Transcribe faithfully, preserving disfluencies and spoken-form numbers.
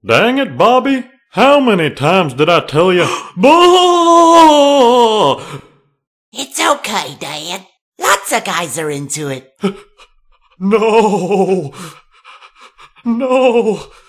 Dang it, Bobby. How many times did I tell you? Boo! It's okay, Dad. Lots of guys are into it. No. No.